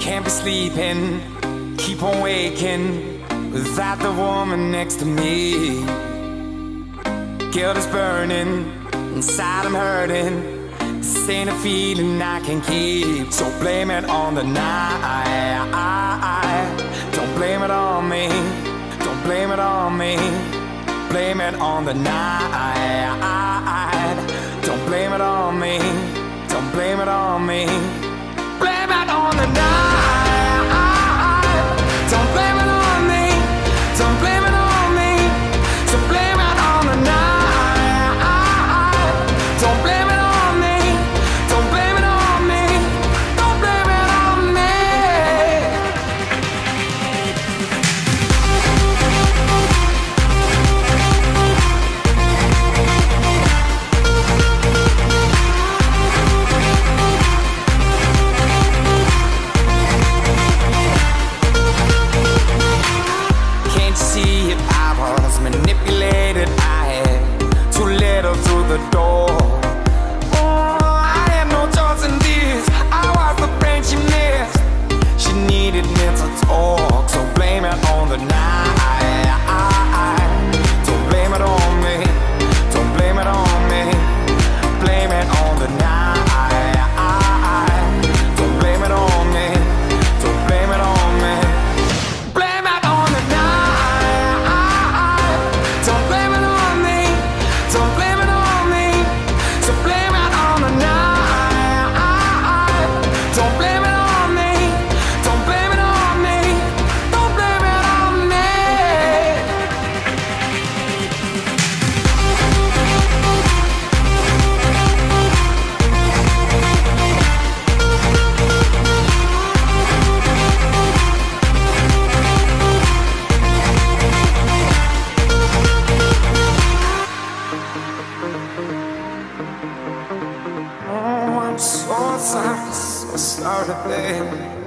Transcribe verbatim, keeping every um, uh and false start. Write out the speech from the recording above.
Can't be sleeping, keep on waking without the woman next to me. Guilt is burning, inside I'm hurting. This ain't a feeling I can keep. So blame it on the night. Don't blame it on me. Don't blame it on me. Blame it on the night. Don't blame it on me. Don't blame it on me. Blame it on the night. Don't blame it on me. Don't blame it on me. So blame it on the night. Don't blame it on me. Don't blame it on me. Don't blame it on me. Can't you see it? I was manipulated. I had too little through the door. Oh, I had no choice in this. I was the friend she missed. She needed me to talk. So blame it on the night. Don't blame it on me. Don't blame it on me. Blame it on the night. Don't blame it on me. Don't blame it on me. Blame it on the night. Don't blame it on me. Don't blame it on me. So blame it on the night. Don't blame it on me. Don't blame it on me. Don't blame it on me. Oh, I'm so sorry, so sorry, babe.